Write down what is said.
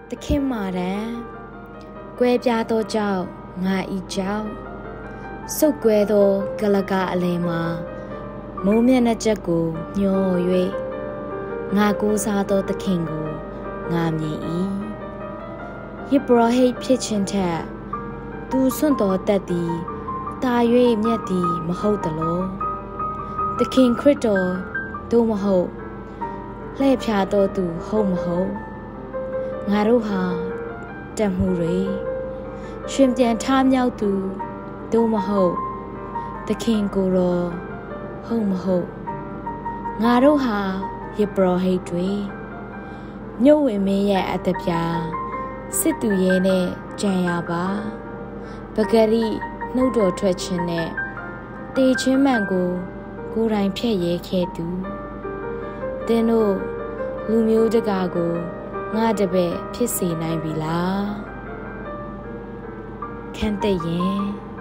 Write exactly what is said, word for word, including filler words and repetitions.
တခင်မာရန်ကွဲပြားသောကြောင့်ငါဤကြောင့်စုပ်ကွဲသောကလကအလယ်မှာမိုးမျက်နှာချက်ကိုညှော၍ငါကိုးစားသောသခင်ကိုငါမြင်၏ယိဘရဟိတ်ဖြစ်ခြင်းထက်သူစွန့်တော်တတ်သည်တာ၍မြတ်သည်မဟုတ်သလောသခင်ခရစ်တော်သို့မဟုတ်လှည့်ဖြာတော်သူဟုတ်မဟုတ်ငါတို့ဟာတတ်မှုတွေရှင်ပြန်ထားမြောက်သူသို့မဟုတ်သခင်ကိုယ်တော်ဟုတ်မဟုတ်ငါတို့ဟာယေဘရဟိတ်တွေမြို့ဝင်မင်းရဲ့အတပြာစစ်သူရဲနဲ့ကြံရပါပဂရိနှုတ်တော်ထွက်ခြင်းနဲ့တေချင်းမှန်ကိုကိုယ်တိုင်ဖြည့်ရဲခဲ့သူသင်တို့လူမျိုးတကာကိုငါတပည့်ဖြစ်စေနိုင်ပြီလားခန့်တဲ့ရင်